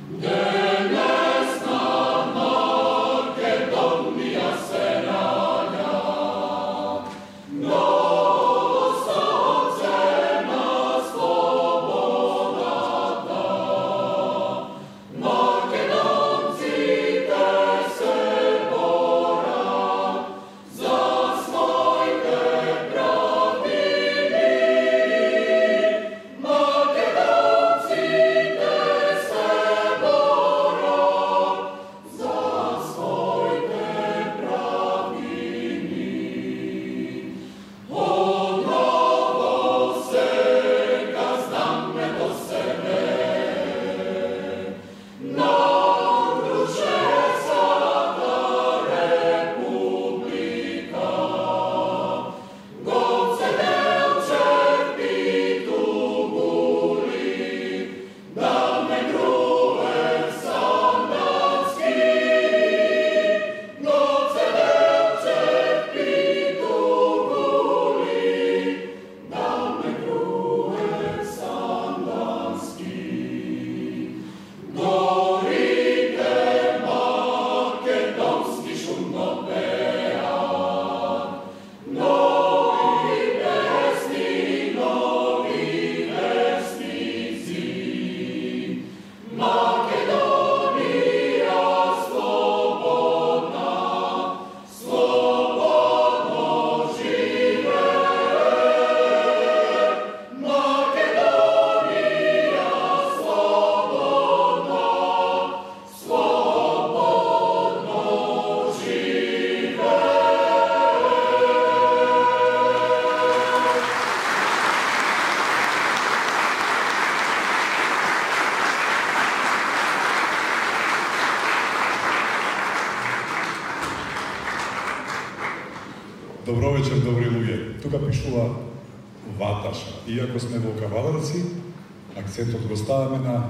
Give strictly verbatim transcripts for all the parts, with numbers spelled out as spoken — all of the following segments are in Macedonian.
Добро вечер, добри луѓе. Тука пишува Ваташа. Иако сме во Каваларци, акцентот го ставаме на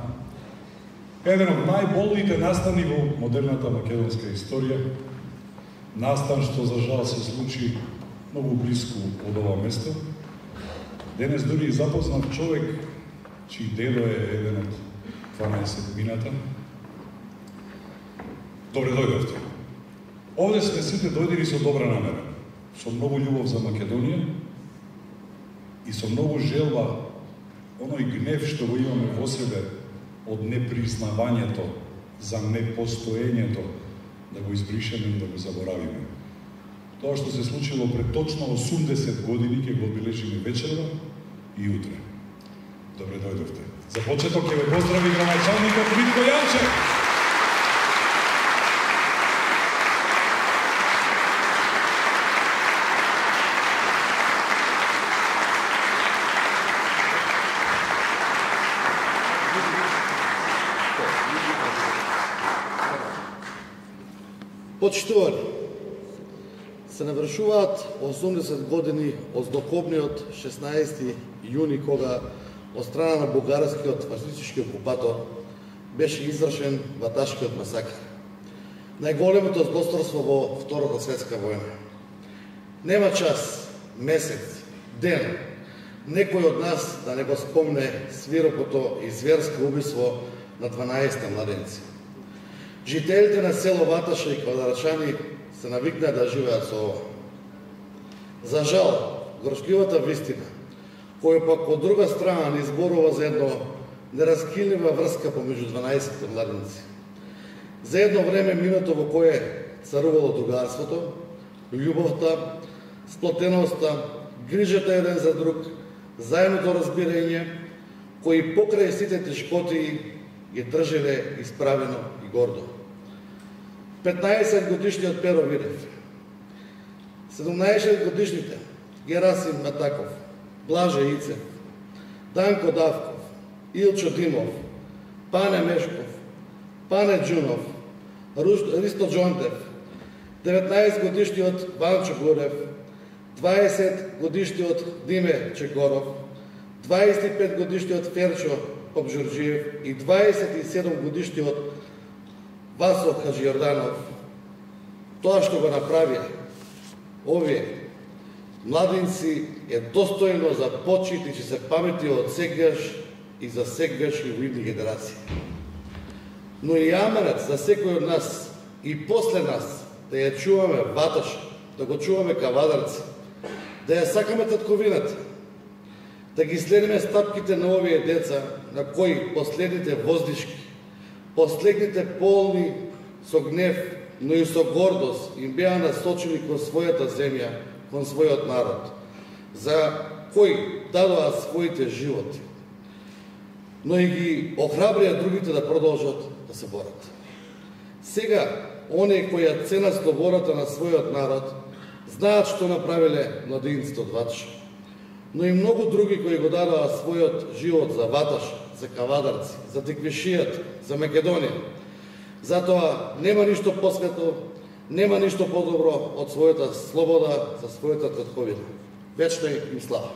еден од најболните настани во модерната македонска историја. Настан што за жал се случи многу близко од ова место. Денес дури запознав човек, чиј дедо е еден од дванаесетмината. Добре дојдовте. Овде сме сите дојдени со добра намера, со многу љубов за Македонија и со многу желба оној гнев што го имаме во себе од непризнавањето, за непостоењето, да го избришеме и да го заборавиме. Тоа што се случило пред точно осумдесет години ќе го обележиме вечерва и утре. Добре дојдовте. За почеток ќе ве поздрави градоначалникот Митко Јанчев. Почитувани, се навршуваат осумдесет години од злокобниот шеснаесети јуни, кога од страна на бугарскиот фашистички окупатор беше извршен Ваташкиот масакр, најголемото злосторство во Втората светска војна. Нема час, месец, ден, некој од нас да не го спомне свиропото и зверско убиство на дванаесет младенци. Жителите на село Ваташа и Квадарчани се навикнаа да живеат со ова. За жал, горчливата вистина, која пак од друга страна ни зборува за едно нераскинлива врска помеѓу дванаесет младенци. За едно време минато во кое царувало другарството, љубовта, сплотеноста, грижата еден за друг, заедното разбирање, кои покрај сите тешкоти ги држеле исправено и гордо. петнаесет годишниот Перо Видев, седумнаесет годишните Герасим Матаков, Блаже Ицев, Данко Давков, Илчо Димов, Пане Мешков, Пане Джунов, Ристо Джонтев, деветнаесет годишниот Ванчо Гурев, дваесет годишниот Диме Чекоров, дваесет и пет годишниот Ферчо Попжурджиев и дваесет и седум годишниот Васо Хаджиорданов. Тоа што го направија овие младинци е достојно за почит и ќе се памети од сегаш и за сегашни видни генерации. Но и аманет за секој од нас и после нас да ја чуваме Ваташа, да го чуваме Кавадарци, да ја сакаме татковината, да ги следиме стапките на овие деца, на кои последните воздишки, последните полни со гнев, но и со гордост им беа насочени кон својата земја, кон својот народ, за кои дадоа своите животи, но и ги охрабрија другите да продолжат да се борат. Сега, оние кои ја ценат слободата на својот народ, знаат што направиле младинците од Ваташа, но и многу други кои го дадоа својот живот за Ваташа, за Кавадарци, за Теквишијата, за Македонија. Затоа нема ништо посвето, нема ништо подобро од својата слобода за својата татковина. Вечна им слава.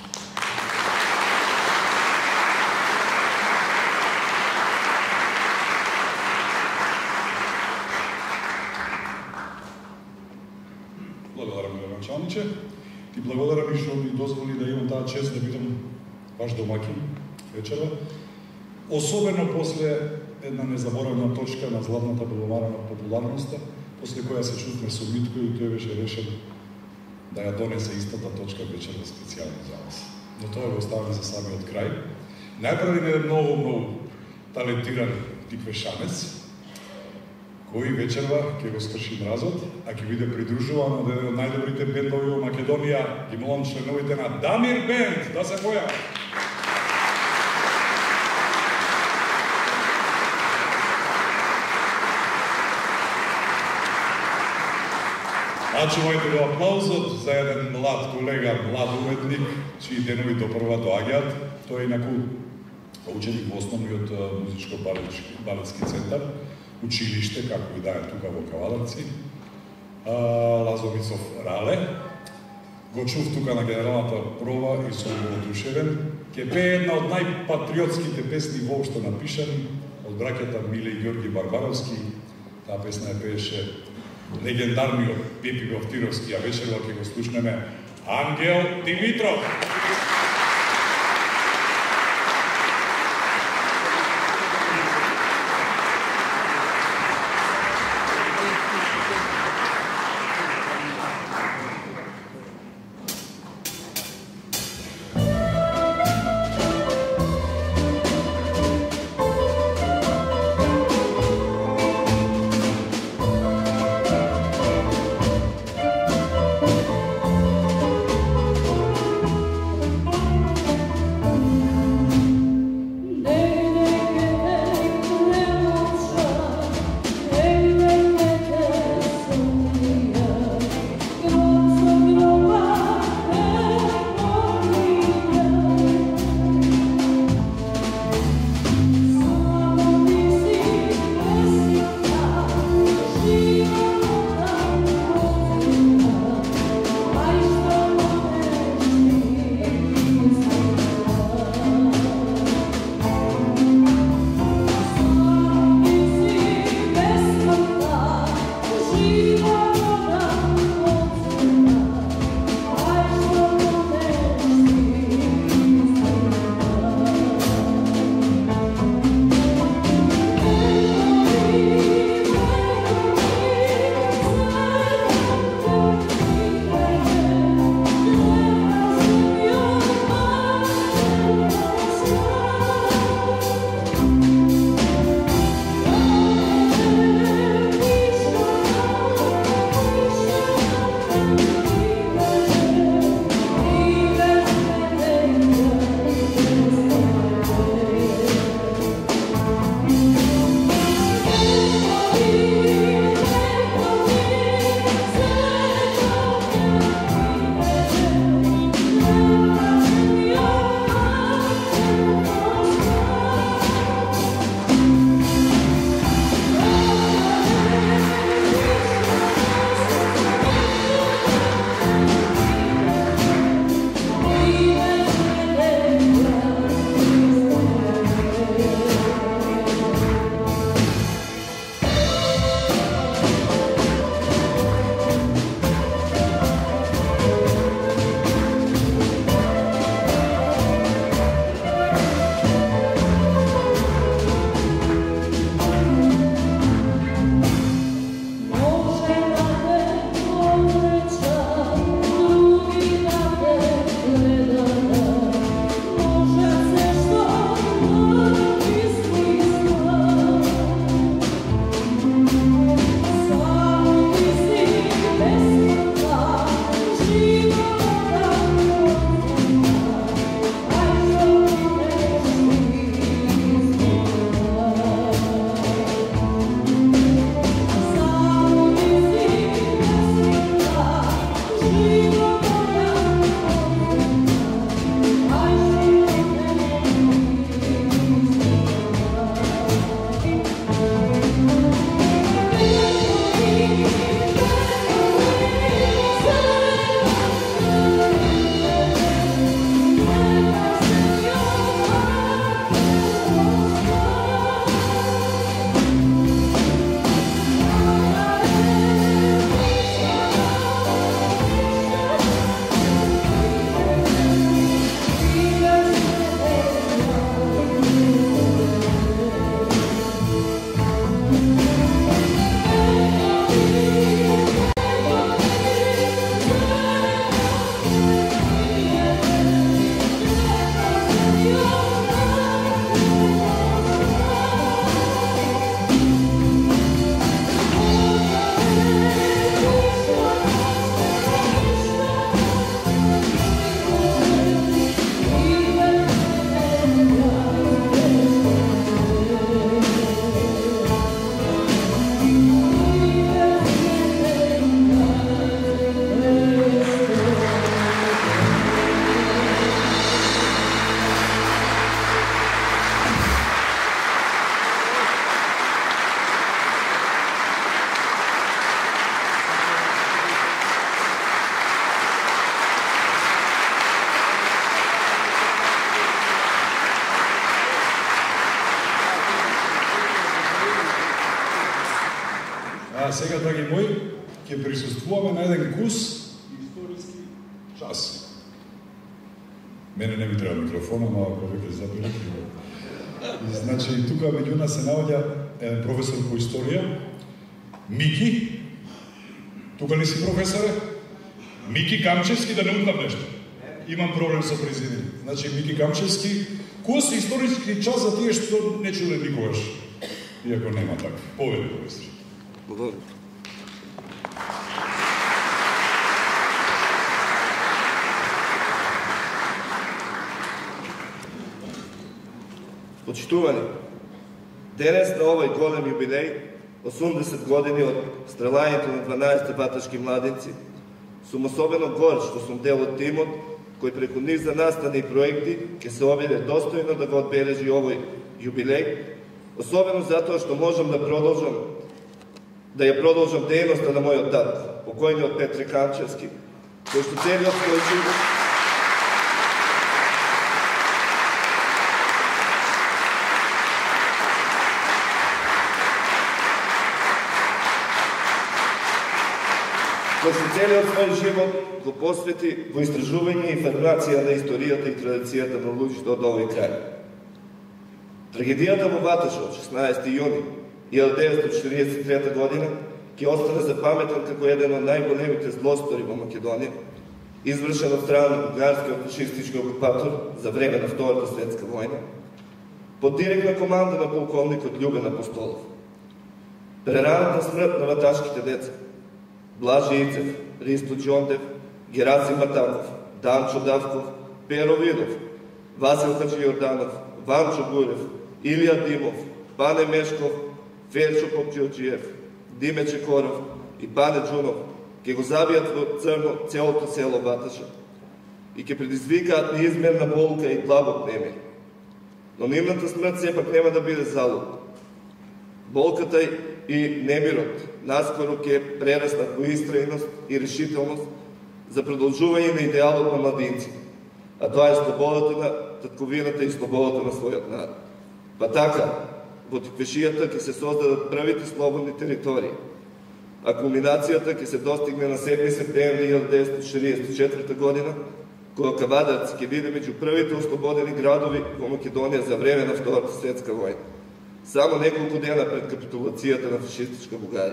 Благодарам, началниче. Ти благодарам и што ми дозволи да имам таа чест да бидам ваш домакин вечера. Особено после една незаборавна точка на златната булевара на популарноста, после која се чувстваме со Митко и тој беше решен да ја донесе истата точка вечерва специјално за вас. Но тоа го оставаме за самиот крај. Најпрви еден многу, многу талентиран тиквешанец, кој вечерва ќе го скрши мразот, а ќе биде придружуван од еден од најдобрите бендови во Македонија. Ги молам членовите на Дамир Бенд да се појават. А чувајте го аплаузот за еден млад колега, млад уметник, чии денови допрва доаѓаат. Тој е инаку ученик во основниот музичко-балетски центар, училиште, како и да е тука во Кавадарци. Лазовицов Рале. Го чув тука на генералната проба и сум го одушевен. Ке пее една од најпатриотските песни воопшто напишани од браќата Миле и Ѓорги Барбаровски. Таа песна ја пееше легендарниот Пепи Бовтировски, а вечерва ќе го слушнеме Ангел Димитров. Thank А сега, драги мои, ќе присуствуваме на еден курс историски час. Мене не ми треба микрофона, но ако веќе забележи. Значи, тука меѓу нас се наоѓа еден професор по историја, Мики. Тука ли си, професоре? Мики Камчевски, да не умтам нешто. Имам проблем со президент. Значи, Мики Камчевски, курс историски час за тие што не чуле никогаш. Иако нема такви. Повеќе, професор. Благодаря. Почитувани, денес на овој голем юбилеј, осумдесет години од стрелањето на дванаесет баташки младенци, сум особено горд што сум дел од тимот кој преку низ за настани проекти ќе се обиде достојно да го одбележи овој юбилеј, особено затоа што можам да продолжам да ја продолжам дејноста на мојот тат, покојниот Петре Камчевски, кој што целиот свој живот кој што целиот свој живот го посвети во истражување и информација на историјата и традицијата на луѓето од овој крај. Трагедијата во Ваташа од шеснаесети јуни илјада деветстотини четиридесет и трета година ќе остане запаметен како еден од најголемите злостори во Македонија, извршен од страна на бугарскиот фашистички окупатор за време на Втората светска војна, под директна команда на полковникот Љубен Апостолов. Прераната смрт на ваташките деца Блажи Ицев, Ристо Џондев, Герасим Матаков, Данчо Давков, Перо Видов, Васил Хаджијорданов, Ванчо Гурев, Илија Димов, Пане Мешков, Ферчо Попчилџиев, Диме Чекоров и Пане Џунов ќе го забијат во црно целото село Ваташа и ќе предизвикаат неизмерна болка и длабок немир. Но нивната смрт сепак нема да биде залуд. Болката и немирот наскоро ќе прераснат во истрајност и решителност за продолжување на идеалот на младинци, а тоа е слободата на татковината и слободата на својот народ. Па така, во Тиквешијата ќе се создадат првите слободни територии, а кулминацијата ќе се достигне на седми септември илјада деветстотини шеесет и четврта година, кога Кавадарци ќе биде меѓу првите ослободени градови во Македонија за време на Втората светска војна, само неколку дена пред капитулацијата на фашистичка Бугарија.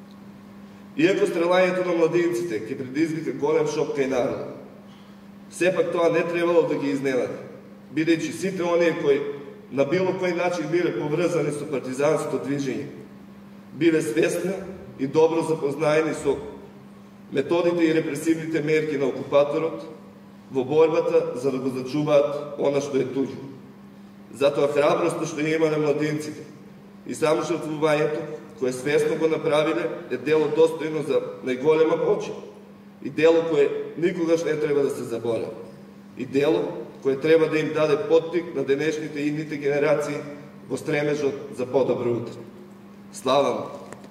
Иако стрелањето на младинците ќе предизвика голем шок кај народот, сепак тоа не требало да ги изненади, бидејќи сите оние кои на било кој начин биле поврзани со партизанското движење, биле свесни и добро запознаени со методите и репресивните мерки на окупаторот во борбата за да го зачуваат она што е туѓо. Затоа храброста што ја имале младинците и само жртвувањето, кое свесно го направиле, е дело достојно за најголема почит и дело кое никогаш не треба да се заборави. И дело кое треба да им даде поттик на денешните и идните генерации во стремежот за подобро утре. Слава му!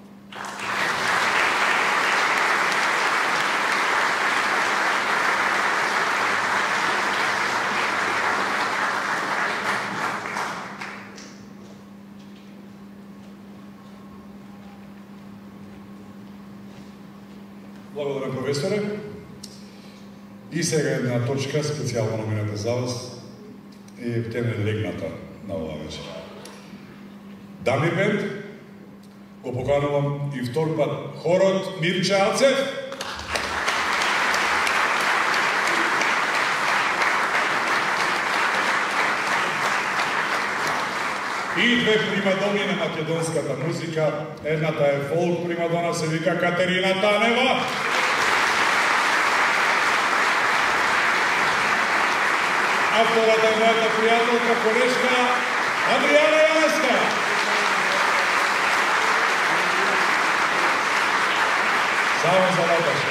Благодарам, професоре. И сега една точка специјално номинета за вас е теме легната на оваа вечер. Дамир бенд, го поканувам и втор пат хорот Мирче Алцев. И две примадони на македонската музика. Едната е фолк примадона, се вика Катерина Танева. А втората е мојата пријателка, колешка Адријана Јанеска. Само за Ваташа.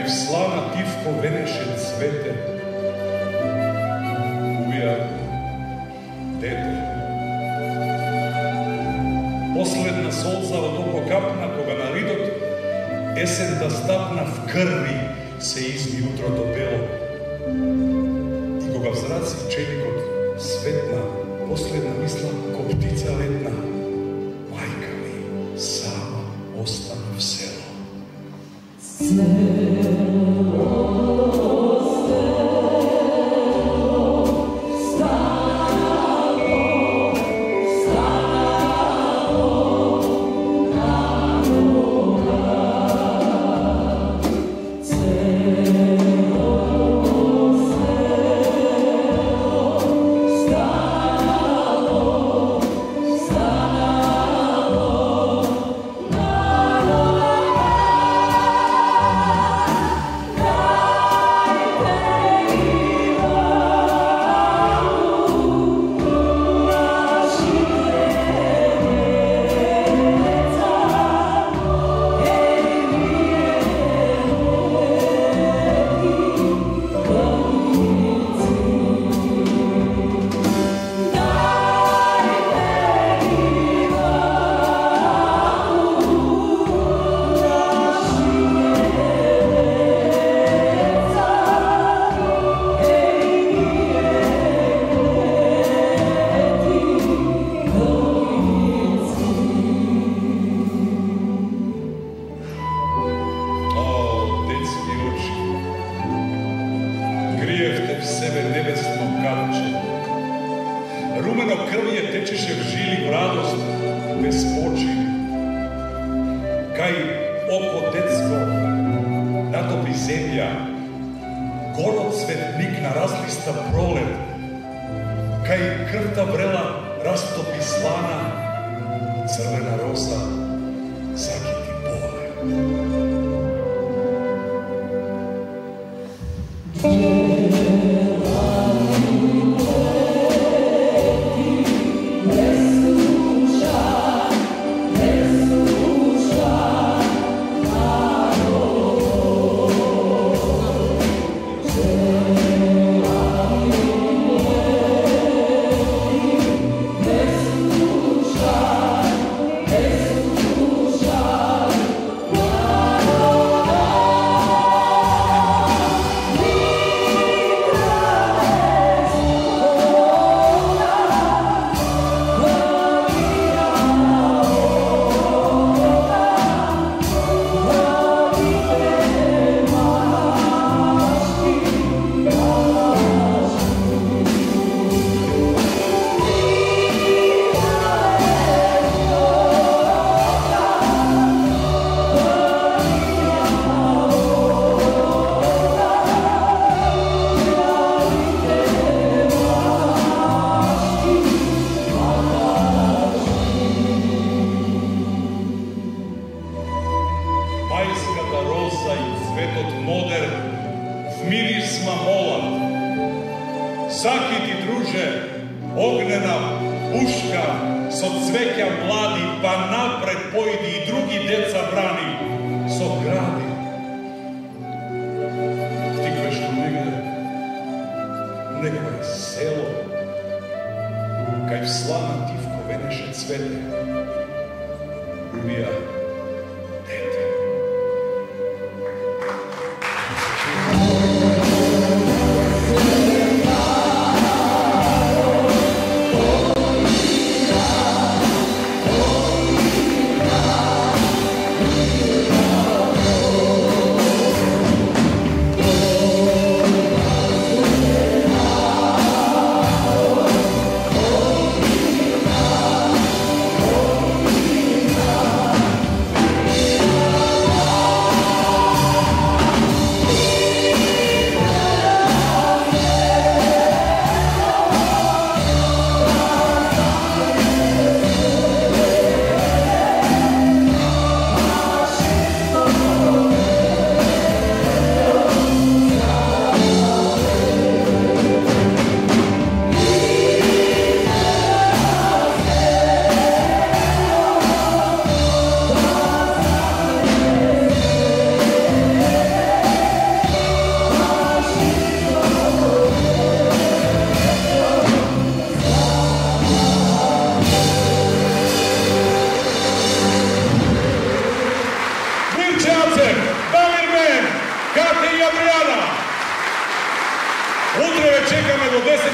слана тивко венеше цвете, убија дете. Последна солза од око капна, кога на ридот есента стапна в крви, се изми утрото бело. И кога взраци челикот светна, последна мисла ко птица летна, мајка ми сама остана в село.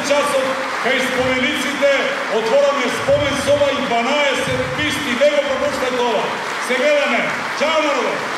часот кај спомениците отвораме спомен соба и дванаесет писти. Не го пропуштајте ова. Се гледаме. Чао, народе!